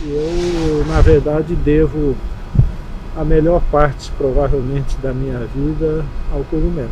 Eu, na verdade, devo a melhor parte, provavelmente, da minha vida ao cogumelo.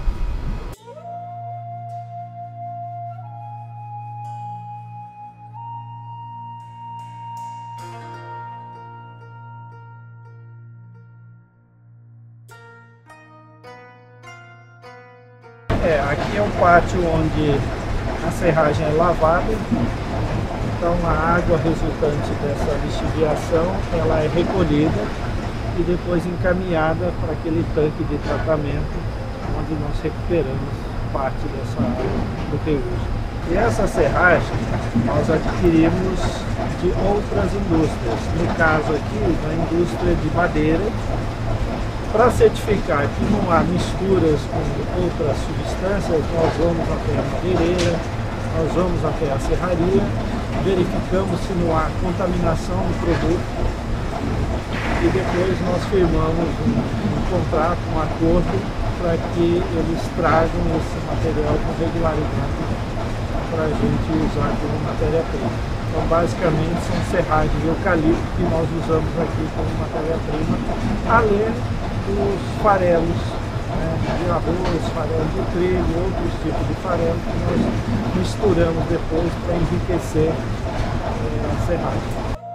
Aqui é um pátio onde a serragem é lavada, então a água resultante dessa lixiviação ela é recolhida e depois encaminhada para aquele tanque de tratamento onde nós recuperamos parte dessa água do reuso. E essa serragem nós adquirimos de outras indústrias, no caso aqui da indústria de madeira, para certificar que não há misturas com outras substâncias. Nós vamos até a madeireira, nós vamos até a serraria, verificamos se não há contaminação do produto e depois nós firmamos um contrato, um acordo para que eles tragam esse material com regularidade para a gente usar como matéria-prima. Então, basicamente, são serragens de eucalipto que nós usamos aqui como matéria-prima, além dos farelos, de arroz, farelo de trigo, outros tipos de farelo que nós misturamos depois para enriquecer a serragem.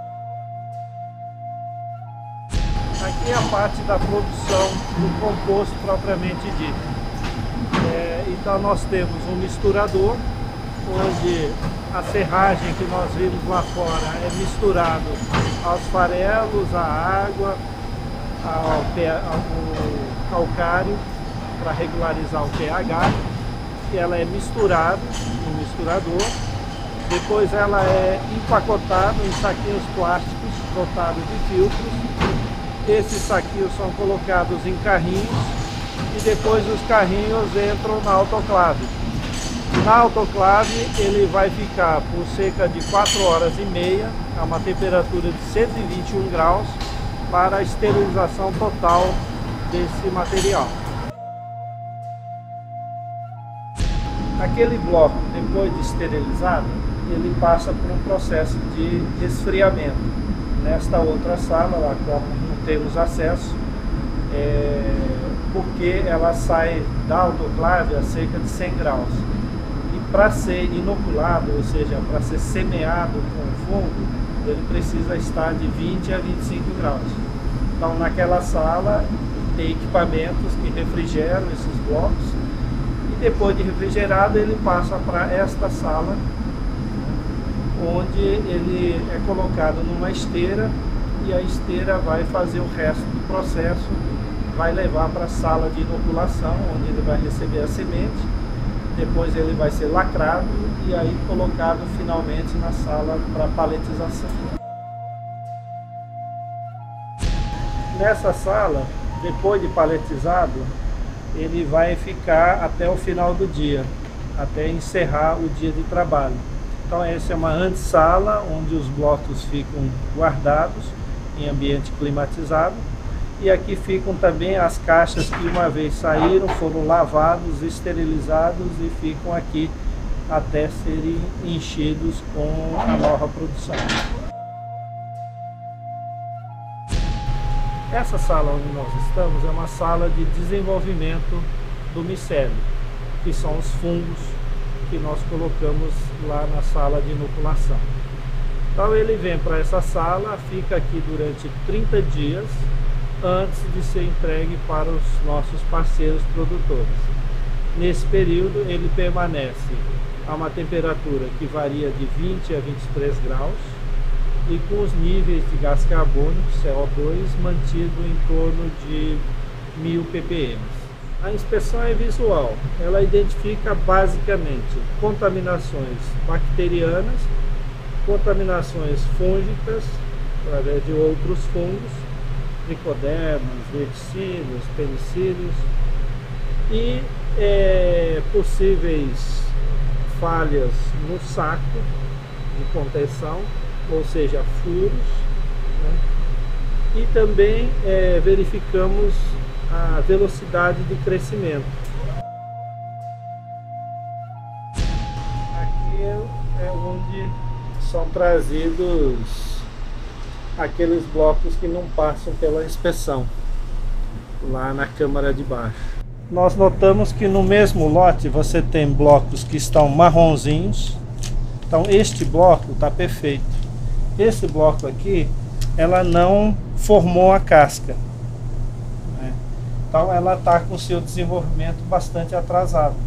Aqui é a parte da produção do composto propriamente dito. Então nós temos um misturador, onde a serragem que nós vimos lá fora é misturado aos farelos, à água, ao calcário para regularizar o pH, que ela é misturada no misturador, depois ela é empacotada em saquinhos plásticos dotados de filtros. Esses saquinhos são colocados em carrinhos e depois os carrinhos entram na autoclave. Na autoclave ele vai ficar por cerca de 4 horas e meia a uma temperatura de 121 graus para a esterilização total desse material. Aquele bloco, depois de esterilizado, ele passa por um processo de resfriamento. Nesta outra sala, a qual não temos acesso, porque ela sai da autoclave a cerca de 100 graus. E para ser inoculado, ou seja, para ser semeado com fungo, ele precisa estar de 20 a 25 graus. Então, naquela sala, tem equipamentos que refrigeram esses blocos e depois de refrigerado, ele passa para esta sala, onde ele é colocado numa esteira e a esteira vai fazer o resto do processo, vai levar para a sala de inoculação, onde ele vai receber a semente, depois ele vai ser lacrado e aí colocado finalmente na sala para paletização. Nessa sala, depois de paletizado, ele vai ficar até o final do dia, até encerrar o dia de trabalho. Então essa é uma antessala, onde os blocos ficam guardados em ambiente climatizado. E aqui ficam também as caixas que uma vez saíram, foram lavados, esterilizados e ficam aqui até serem enchidos com a nova produção. Essa sala onde nós estamos é uma sala de desenvolvimento do micélio, que são os fungos que nós colocamos lá na sala de inoculação. Então ele vem para essa sala, fica aqui durante 30 dias antes de ser entregue para os nossos parceiros produtores. Nesse período ele permanece a uma temperatura que varia de 20 a 23 graus e com os níveis de gás carbônico, CO2, mantido em torno de 1000 ppm. A inspeção é visual, ela identifica basicamente contaminações bacterianas, contaminações fúngicas, através de outros fungos, tricodermas, verticílios, penicílios e possíveis falhas no saco de contenção, ou seja, furos, né? E também verificamos a velocidade de crescimento. Aqui é onde são trazidos aqueles blocos que não passam pela inspeção lá na câmara de baixo. Nós notamos que no mesmo lote você tem blocos que estão marronzinhos. Então este bloco está perfeito. Esse bloco aqui, ela não formou a casca, né? Então ela está com seu desenvolvimento bastante atrasado.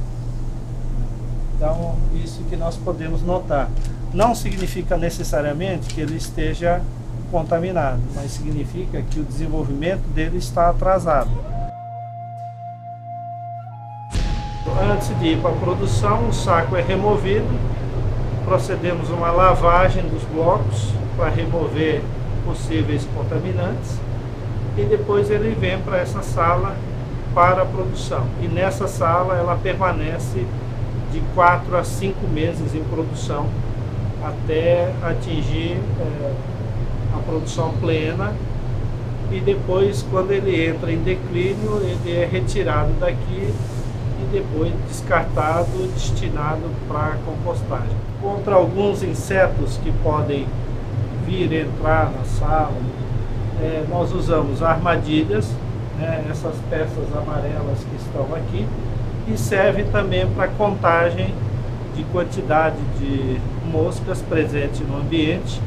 Então isso que nós podemos notar. Não significa necessariamente que ele esteja contaminado, mas significa que o desenvolvimento dele está atrasado. Antes de ir para a produção, o saco é removido, procedemos uma lavagem dos blocos para remover possíveis contaminantes e depois ele vem para essa sala para a produção. E nessa sala ela permanece de 4 a 5 meses em produção até atingir a produção plena, e depois, quando ele entra em declínio, ele é retirado daqui e depois descartado, destinado para compostagem. Contra alguns insetos que podem vir entrar na sala, nós usamos armadilhas, essas peças amarelas que estão aqui, e serve também para contagem de quantidade de moscas presentes no ambiente.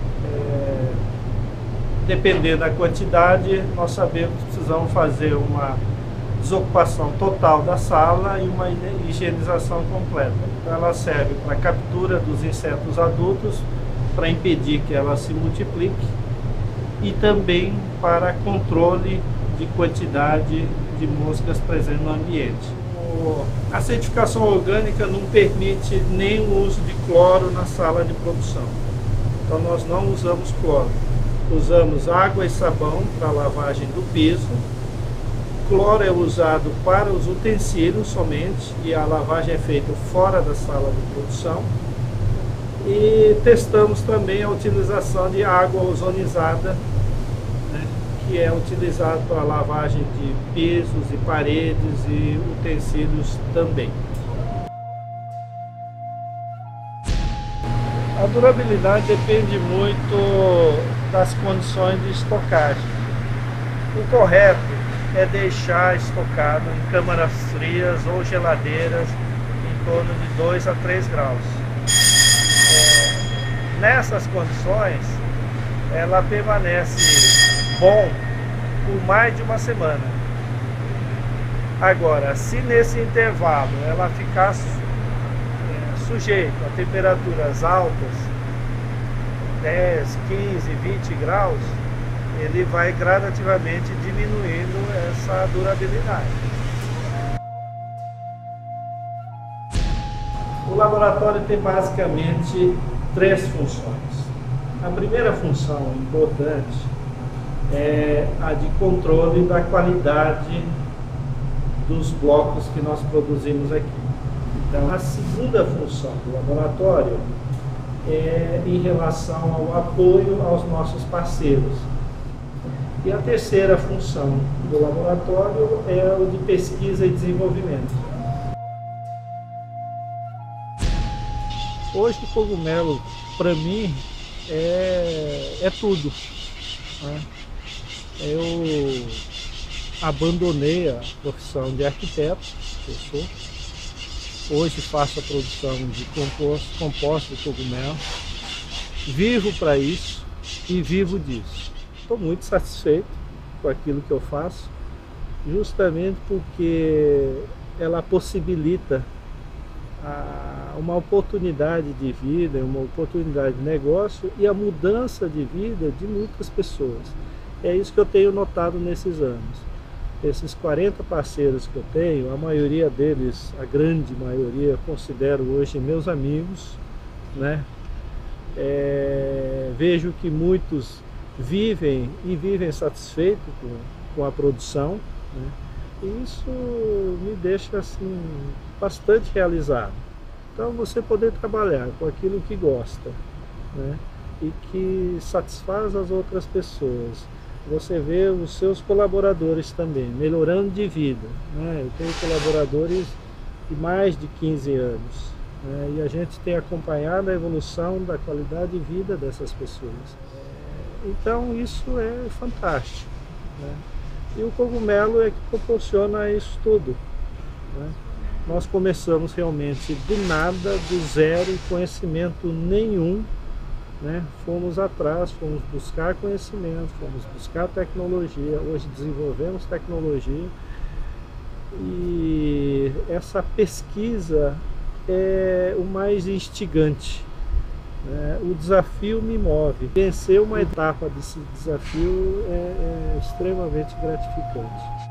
Dependendo da quantidade, nós sabemos que precisamos fazer uma desocupação total da sala e uma higienização completa. Então ela serve para captura dos insetos adultos, para impedir que ela se multiplique, e também para controle de quantidade de moscas presentes no ambiente. A certificação orgânica não permite nem o uso de cloro na sala de produção. Então nós não usamos cloro. Usamos água e sabão para a lavagem do piso. Cloro é usado para os utensílios somente, e a lavagem é feita fora da sala de produção. E testamos também a utilização de água ozonizada, que é utilizado para a lavagem de pisos e paredes e utensílios também. A durabilidade depende muito das condições de estocagem. O correto é deixar estocado em câmaras frias ou geladeiras em torno de 2 a 3 graus. Nessas condições, ela permanece bom por mais de uma semana. Agora, se nesse intervalo ela ficar sujeito a temperaturas altas, 10, 15, 20 graus, ele vai gradativamente diminuindo essa durabilidade. O laboratório tem basicamente 3 funções. A primeira função importante é a de controle da qualidade dos blocos que nós produzimos aqui. Então, a segunda função do laboratório é em relação ao apoio aos nossos parceiros. E a terceira função do laboratório é o de pesquisa e desenvolvimento. Hoje o cogumelo, para mim, é tudo, né? Eu abandonei a profissão de arquiteto, que eu sou. Hoje faço a produção de composto de cogumelo. Vivo para isso e vivo disso. Estou muito satisfeito com aquilo que eu faço, justamente porque ela possibilita uma oportunidade de vida, uma oportunidade de negócio e a mudança de vida de muitas pessoas. É isso que eu tenho notado nesses anos. Esses 40 parceiros que eu tenho, a maioria deles, a grande maioria, eu considero hoje meus amigos, né? Vejo que muitos vivem satisfeitos com a produção, né? E isso me deixa assim bastante realizado. Então você poder trabalhar com aquilo que gosta, né? E que satisfaz as outras pessoas. Você vê os seus colaboradores também melhorando de vida, né? Eu tenho colaboradores de mais de 15 anos, né? E a gente tem acompanhado a evolução da qualidade de vida dessas pessoas. Então isso é fantástico, né? E o cogumelo é que proporciona isso tudo, né? Nós começamos realmente do nada, do zero, conhecimento nenhum, né? Fomos atrás, fomos buscar conhecimento, fomos buscar tecnologia, hoje desenvolvemos tecnologia e essa pesquisa é o mais instigante, né? O desafio me move. Vencer uma etapa desse desafio é extremamente gratificante.